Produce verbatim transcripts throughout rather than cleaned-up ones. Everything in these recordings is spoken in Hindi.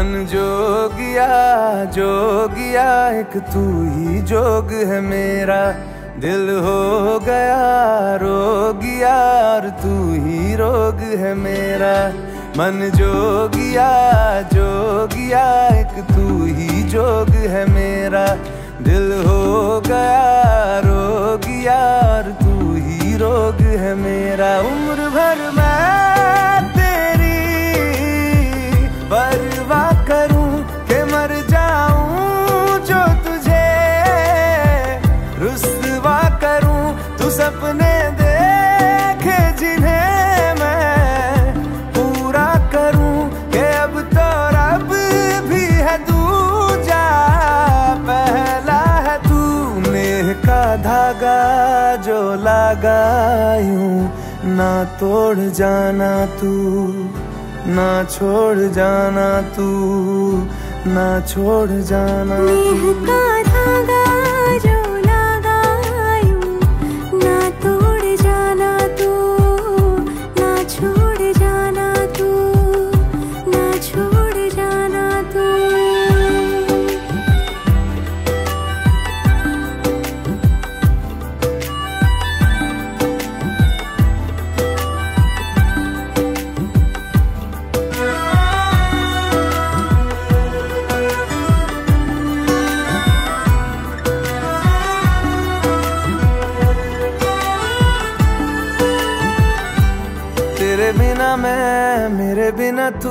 मन जोगिया जोगिया एक तू ही जोग है मेरा, दिल हो गया रोगिया और तू ही रोग है मेरा। मन जोगिया जोगिया एक तू ही जोग है मेरा, दिल हो गया रोगिया और तू ही रोग है मेरा। उम्र भर मैं तेरी परवाह करूं कि मर जाऊं जो तुझे रुस्वा करूं, तू सपने देखे जिन्हें मैं पूरा करूं कि अब तो रब भी है दूजा पहला है तू। नेह का धागा जो लगा यूं ना तोड़ जाना तू, ना छोड़ जाना तू, ना छोड़ जाना तू। नेह का धागा जो लगा यूं ना तोड़ जाना तू, ना छोड़ जाना तू, ना छोड़ जाना तू। तेरे बिना मैं मेरे बिना तू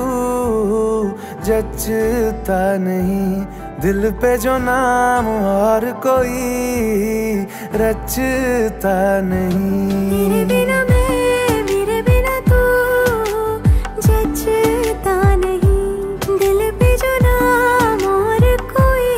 जचता नहीं, दिल पे जो नाम और कोई रचता नहीं। तेरे बिना मैं मेरे बिना तू जचता नहीं, दिल पे जो नाम और कोई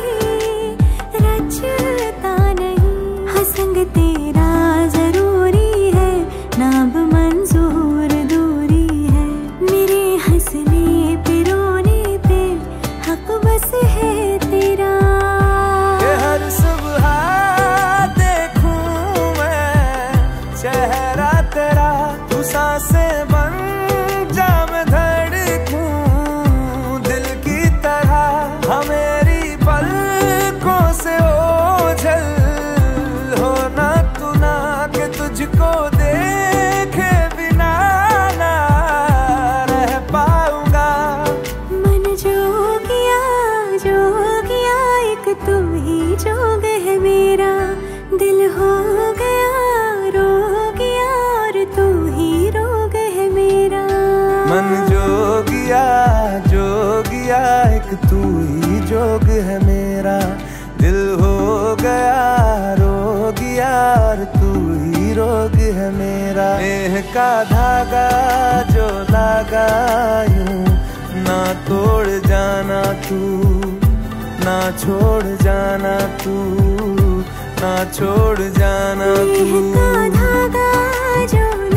रचता नहीं। हाँ संग तेरा जरूरी है, नाम मंजूर दूरी है, मेरे हंसने पे रोने पे हक बस है तेरा। ये हर सुबह देखूं मैं चेहरा तेरा, तू सांसें बन जा मैं धड़कूं दिल की तरह। हाँ मेरी पलकों से ओझल होना तू ना, कि तुझको देखे बिना ना रह पाऊंगा। मन जोगिया जोगिया एक तू ही जोग है मेरा, दिल हो गया रोगिया और तू ही रोग है मेरा। मन जोगिया जोगिया एक तू ही जोग है मेरा, दिल हो गया रोगिया और तू ही रोग है मेरा। नेह का धागा जो लगा यूं ना तोड़ जाना तू, ना छोड़ जाना तू, ना छोड़ जाना तू। नेह का धागा जो